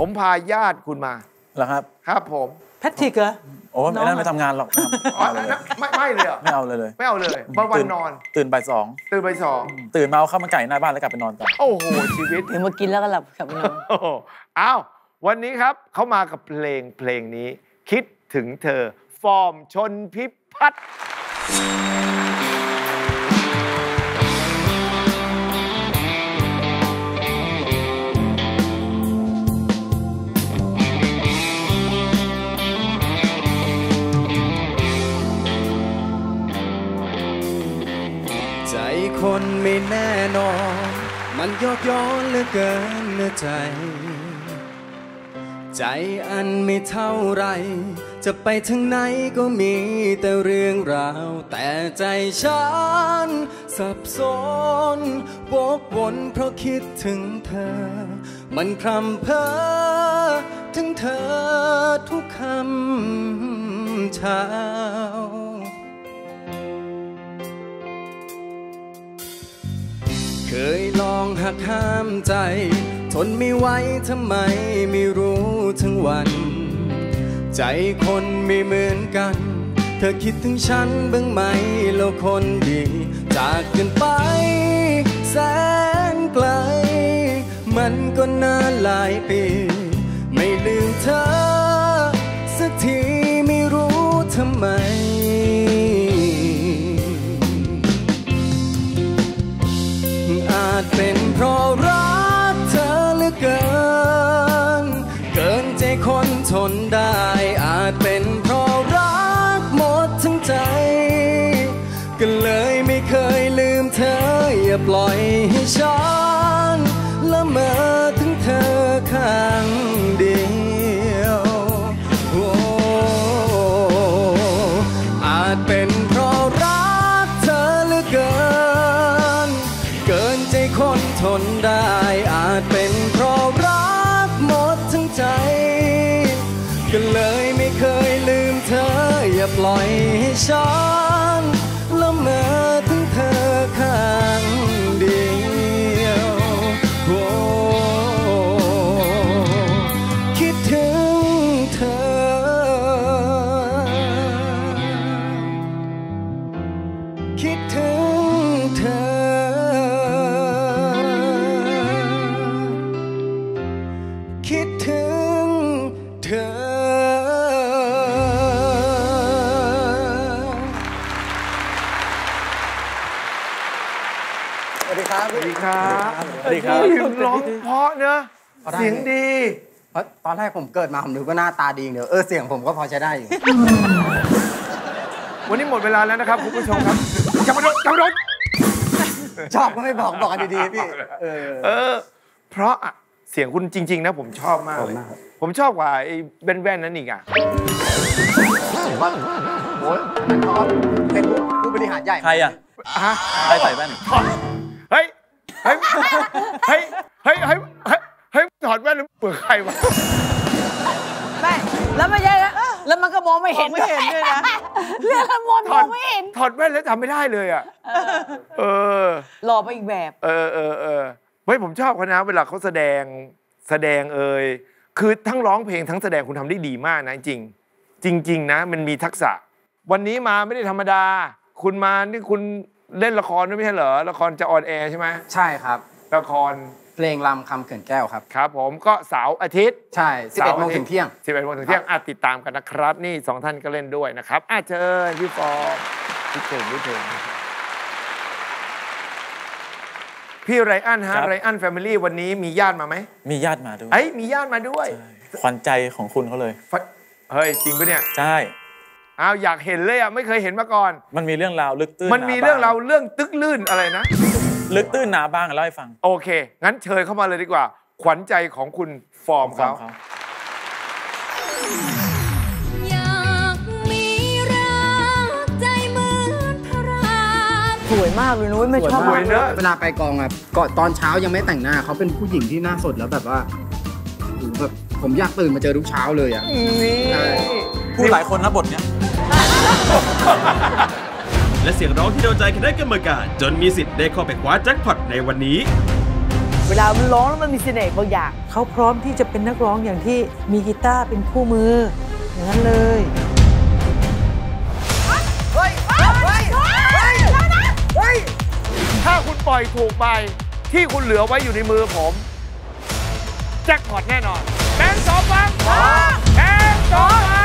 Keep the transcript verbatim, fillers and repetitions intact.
ผมพาญาติคุณมาเหรอครับครับผมแพทริกเหรอโอ้ไม่ได้ไม่ทำงานหรอกไม่ไม่เลยเหรอไม่เอาเลยเลยไม่เอาเลยบางวันนอนตื่นบ่ายสองตื่นบ่ายสองตื่นมาเอาข้าวมันไก่หน้าบ้านแล้วกลับไปนอนต่อโอ้โหชีวิตถึงมากินแล้วก็หลับกลับไปนอนอ้าววันนี้ครับเขามากับเพลงเพลงนี้คิดถึงเธอฟอร์มชนพิพัฒน์ใจคนไม่แน่นอนมันยอกย้อนเหลือเกินเนื้อใจใจอันไม่เท่าไรจะไปทางไหนก็มีแต่เรื่องราวแต่ใจฉันสับสนวกวนเพราะคิดถึงเธอมันพร่ำเพ้อถึงเธอทุกคำเช้าเคยลองหักห้ามใจทนไม่ไหวทำไมไม่รู้ทั้งวันใจคนไม่เหมือนกันเธอคิดถึงฉันบ้างไหมแล้วคนดีจากกันไปแสนไกลมันก็นานหลายปีไม่ลืมเธอสักทีไม่รู้ทำไมอาจเป็นเพราะรักเธอเหลือเกินเกินใจคนทนได้อาจเป็นเพราะรักหมดทั้งใจก็เลยไม่เคยลืมเธออย่าปล่อยให้ฉันละเมอถึงเธอข้างเดียวโอ้อาจเป็นเพราะรักเธอเหลือเกินเกินใจคนทนได้อาจเป็นเพราะรักหมดทั้งใจก็เลยไม่เคยลืมเธออย่าปล่อยให้ฉันละเมอถึงเธอข้างเดียวโอ้คิดถึงเธอคิดถึงเธอคิดถึงเธอสวัสดีครับสวัสดีครับสวัสดีครับร้องเพราะเนอะเสียงดีเพราะตอนแรกผมเกิดมาผมนึกว่าหน้าตาดีเดี๋ยวเออเสียงผมก็พอใช้ได้อยู่วันนี้หมดเวลาแล้วนะครับคุณผู้ชมครับจับมาโดนจับมาโดนชอบก็ไม่บอกบอกกันดีๆพี่เออเออเพราะเสียงคุณจริงๆนะผมชอบมากเลยผมชอบกว่าไอ้แว่นๆนั้นอีกอ่ะโอ้ยเป็นผู้บริหารใหญ่ใครอ่ะฮะใครใส่แว่นเฮ้ยเฮ้ยเฮ้ยเฮ้ยเฮ้ยเฮ้ยถอดแว่นแล้วเปลือกใครวะไม่แล้วไม่ใช่แล้วแล้วมันก็มองไม่เห็นไม่เห็นด้วยนะเรื่องละมนมองไม่เห็นถอดแว่นแล้วทำไม่ได้เลยอ่ะเออหล่อไปอีกแบบเออเออเออเฮ้ยผมชอบเขานะเวลาเขาแสดงแสดงเอ่ยคือทั้งร้องเพลงทั้งแสดงคุณทำได้ดีมากนะจริงจริงๆนะมันมีทักษะวันนี้มาไม่ได้ธรรมดาคุณมานี่คุณเล่นละครด้วยไม่ใช่เหรอละครจะออนแอร์ใช่ไหมใช่ครับละครเพลงลำคำเขื่อนแก้วครับครับผมก็เสาร์อาทิตย์ใช่สิบเอ็ดโมงถึงเที่ยงสิบเอ็ดโมงถึงเที่ยงอาจติดตามกันนะครับนี่สองท่านก็เล่นด้วยนะครับอาเชิญพี่ฟอร์พี่เก่งพี่เก่งพี่ไรอันฮะไรอันแฟมิลี่วันนี้มีญาติมาไหมมีญาติมาด้วยไอ้มีญาติมาด้วยขวัญใจของคุณเขาเลยเฮ้ยจริงปะเนี่ยใช่อ้าวอยากเห็นเลยอ่ะไม่เคยเห็นมาก่อนมันมีเรื่องราวลึกตื้นมันมีเรื่องราวเรื่องตึกลื่นอะไรนะลึกตื้นหนาบ้างเล่าให้ฟังโอเคงั้นเชิญเข้ามาเลยดีกว่าขวัญใจของคุณฟอร์มเขาอยากมีรักใจเหมือนพระรามสวยมากเลยนุ้ยไม่ชอบเลยเนอะเวลาไปกองอ่ะก่อนตอนเช้ายังไม่แต่งหน้าเขาเป็นผู้หญิงที่หน้าสดแล้วแบบว่าแบบผมอยากตื่นมาเจอทุกเช้าเลยอ่ะนี่พูดหลายคนนะบทเนี้ยและเสียงร้องที่โดนใจคณะกรรมการจนมีสิทธิ์ได้เข้าไปคว้าแจ็คพอตในวันนี้เวลามันร้องแล้วมันมีเสน่ห์บางอย่างเขาพร้อมที่จะเป็นนักร้องอย่างที่มีกีตาร์เป็นคู่มืออย่างนั้นเลยเฮ้ยเฮ้ยเฮ้ยเฮ้ยเฮ้ยถ้าคุณปล่อยถูกไปที่คุณเหลือไว้อยู่ในมือผมแจ็คพอตแน่นอนแบงค์สองฟังแบงค์สองฟัง